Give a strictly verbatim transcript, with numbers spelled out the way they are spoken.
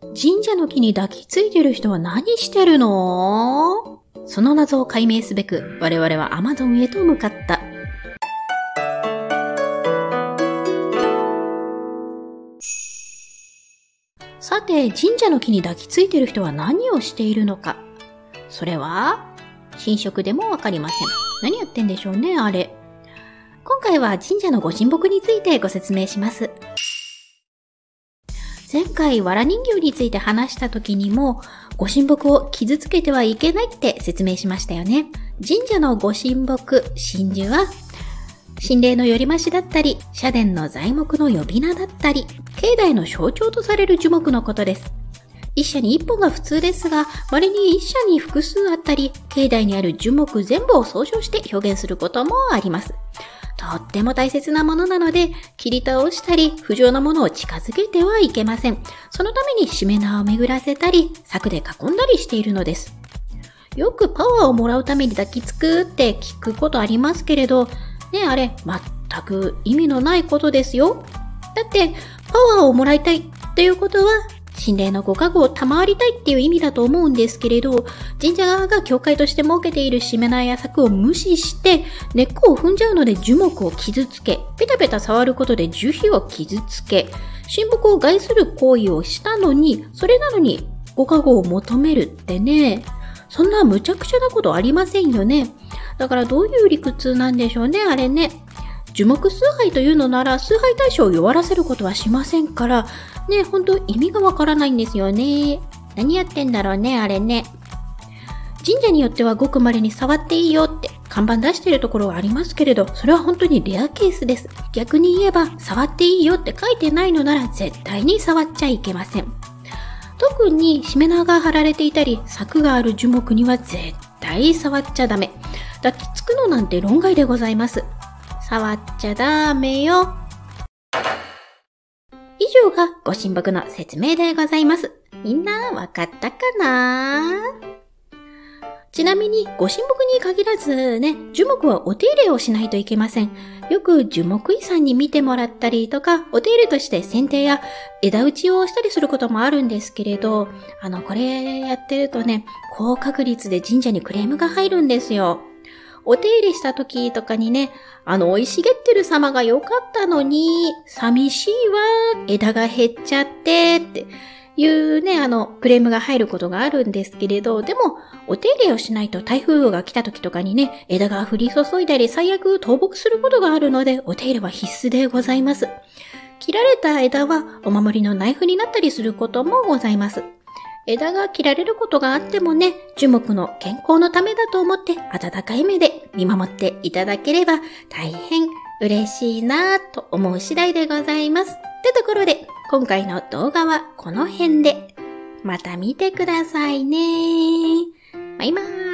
神社の木に抱きついてる人は何してるの？その謎を解明すべく我々はアマゾンへと向かった。さて、神社の木に抱きついてる人は何をしているのか。それは神職でもわかりません。何やってんでしょうね、あれ。今回は神社のご神木についてご説明します。前回、わら人形について話した時にも、ご神木を傷つけてはいけないって説明しましたよね。神社のご神木、神樹は、神霊の頼増だったり、社殿の材木の呼び名だったり、境内の象徴とされる樹木のことです。一社に一本が普通ですが、稀に一社に複数あったり、境内にある樹木全部を総称して表現することもあります。とっても大切なものなので、切り倒したり、不浄なものを近づけてはいけません。そのためにしめ縄を巡らせたり、柵で囲んだりしているのです。よくパワーをもらうために抱きつくって聞くことありますけれど、ね、あれ、全く意味のないことですよ。だって、パワーをもらいたいっていうことは、神霊のご加護を賜りたいっていう意味だと思うんですけれど、神社側が教会として設けているしめ縄や柵を無視して、根っこを踏んじゃうので樹木を傷つけ、ペタペタ触ることで樹皮を傷つけ、神木を害する行為をしたのに、それなのにご加護を求めるってね、そんな無茶苦茶なことありませんよね。だからどういう理屈なんでしょうね、あれね。樹木崇拝というのなら崇拝対象を弱らせることはしませんから、ね、ほんと意味がわからないんですよね。何やってんだろうね、あれね。神社によってはごく稀に触っていいよって看板出してるところはありますけれど、それは本当にレアケースです。逆に言えば、触っていいよって書いてないのなら絶対に触っちゃいけません。特にしめ縄が張られていたり、柵がある樹木には絶対触っちゃダメ。抱きつくのなんて論外でございます。触っちゃダメよ。以上がご神木の説明でございます。みんなわかったかな？ちなみにご神木に限らずね、樹木はお手入れをしないといけません。よく樹木医さんに見てもらったりとか、お手入れとして剪定や枝打ちをしたりすることもあるんですけれど、あの、これやってるとね、高確率で神社にクレームが入るんですよ。お手入れした時とかにね、あの、生い茂ってる様が良かったのに、寂しいわ、枝が減っちゃって、っていうね、あの、クレームが入ることがあるんですけれど、でも、お手入れをしないと台風が来た時とかにね、枝が降り注いだり、最悪倒木することがあるので、お手入れは必須でございます。切られた枝は、お守りのナイフになったりすることもございます。枝が切られることがあってもね、樹木の健康のためだと思って温かい目で見守っていただければ大変嬉しいなぁと思う次第でございます。ってところで、今回の動画はこの辺で。また見てくださいね。バイバーイ。